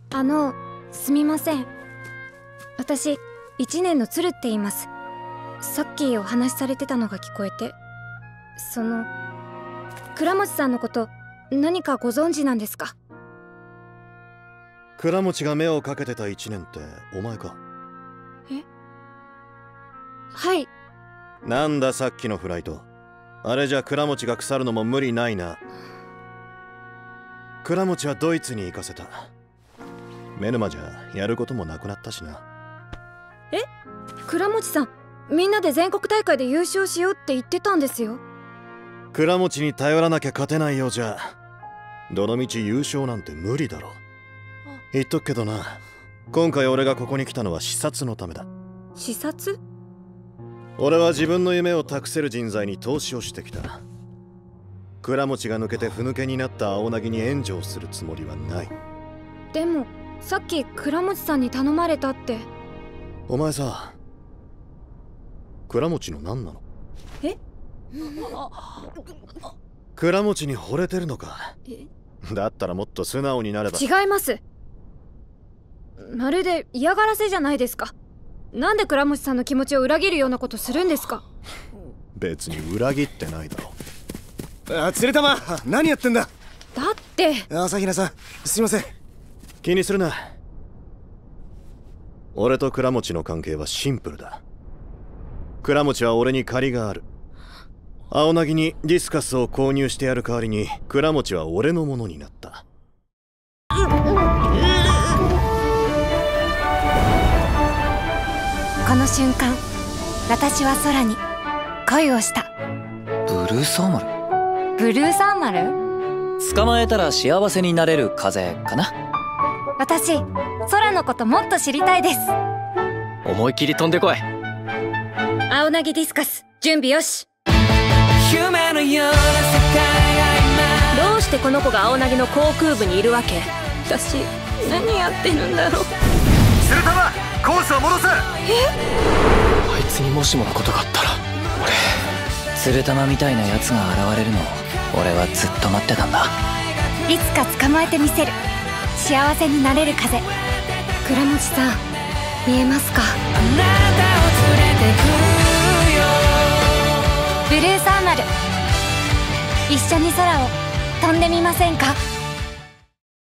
すみません。私1年の鶴って言います。さっきお話しされてたのが聞こえて、倉持さんのこと何かご存知なんですか？ 倉持が目をかけてた1年ってお前か？ え？はい。 なんださっきのフライト。あれじゃ倉持が腐るのも無理ないな。倉持はドイツに行かせた。メルマじゃやることもなくなったしな。 え？倉持さん、みんなで全国大会で優勝しようって言ってたんですよ。 倉持に頼らなきゃ勝てないようじゃ、どのみち優勝なんて無理だろ。言っとくけどな、今回俺がここに来たのは視察のためだ。 視察？ 俺は自分の夢を託せる人材に投資をしてきた。倉持が抜けてふぬけになった青凪に援助をするつもりはない。 でもさっき倉持さんに頼まれたって。 お前さ、倉持の何なの？ え？ 倉持に惚れてるのか？だったらもっと素直になれば。 違います。まるで嫌がらせじゃないですか。なんで倉持さんの気持ちを裏切るようなことするんですか？ 別に裏切ってないだろ。 釣れたま、何やってんだ。 だって朝比奈さん、すいません。 気にするな。俺と倉持の関係はシンプルだ。倉持は俺に借りがある。青凪にディスカスを購入してやる代わりに倉持は俺のものになった。 この瞬間、私は空に恋をした。 ブルーサーマル？ ブルーサーマル？ 捕まえたら幸せになれる風かな。 私、空のこともっと知りたいです。 思い切り飛んでこい。 青凪ディスカス、準備よし。 夢のような世界が今。どうしてこの子が青凪の航空部にいるわけ？私、何やってるんだろう。 鶴玉、コースを戻せ。 あいつにもしものことがあったら、鶴玉みたいなやつが現れるのを俺はずっと待ってたんだ。 いつか捕まえてみせる。幸せになれる風。倉持さん、見えますか？ あなたを連れてくよ。 ブルーサーマル、一緒に空を飛んでみませんか？